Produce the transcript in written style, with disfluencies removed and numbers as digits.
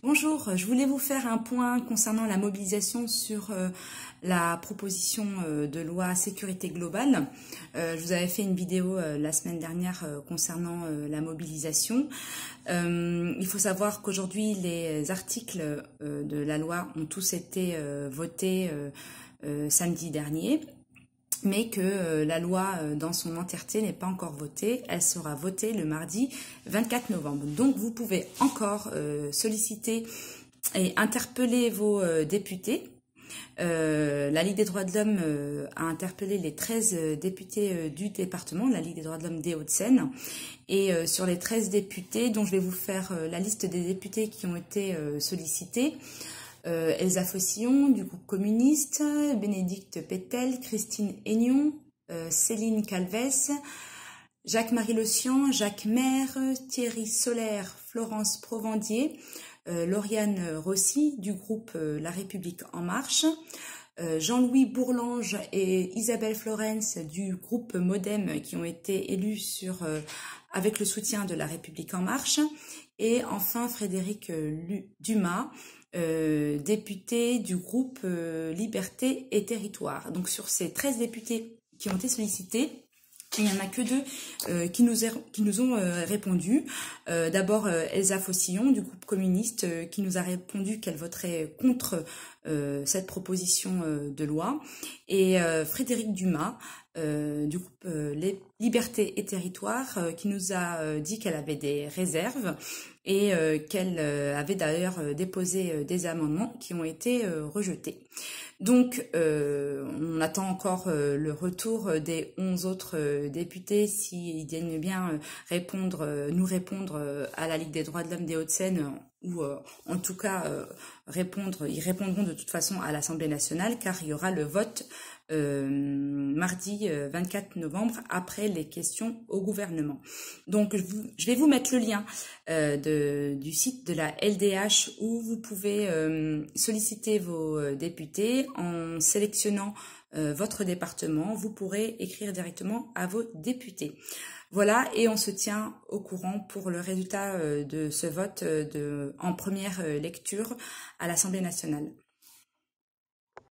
Bonjour, je voulais vous faire un point concernant la mobilisation sur la proposition de loi sécurité globale. Je vous avais fait une vidéo la semaine dernière concernant la mobilisation. Il faut savoir qu'aujourd'hui les articles de la loi ont tous été votés samedi dernier, mais que la loi dans son entièreté n'est pas encore votée. Elle sera votée le mardi 24 novembre. Donc vous pouvez encore solliciter et interpeller vos députés. La Ligue des droits de l'homme a interpellé les 13 députés du département, la Ligue des droits de l'homme des Hauts-de-Seine. Et sur les 13 députés, dont je vais vous faire la liste des députés qui ont été sollicités, Elsa Fossillon du groupe communiste, Bénédicte Pétel, Christine Aignon, Céline Calves, Jacques-Marie Locian, Jacques Maire, Thierry Solaire, Florence Provandier, Lauriane Rossi du groupe La République En Marche, Jean-Louis Bourlange et Isabelle Florence du groupe Modem qui ont été élus avec le soutien de La République En Marche, et enfin Frédéric Dumas, député du groupe Liberté et Territoire. Donc sur ces 13 députés qui ont été sollicités, il n'y en a que deux qui nous ont répondu. D'abord Elsa Fossillon du groupe communiste qui nous a répondu qu'elle voterait contre cette proposition de loi, et Frédéric Dumas du groupe Les Libertés et Territoires qui nous a dit qu'elle avait des réserves et qu'elle avait d'ailleurs déposé des amendements qui ont été rejetés. Donc, on attend encore le retour des 11 autres députés s'ils viennent bien nous répondre à la Ligue des droits de l'homme des Hauts-de-Seine, ou en tout cas ils répondront de toute façon à l'Assemblée nationale, car il y aura le vote mardi 24 novembre après les questions au gouvernement. Donc je vais vous mettre le lien du site de la LDH où vous pouvez solliciter vos députés. En sélectionnant votre département, vous pourrez écrire directement à vos députés. Voilà, et on se tient au courant pour le résultat de ce vote en première lecture à l'Assemblée nationale.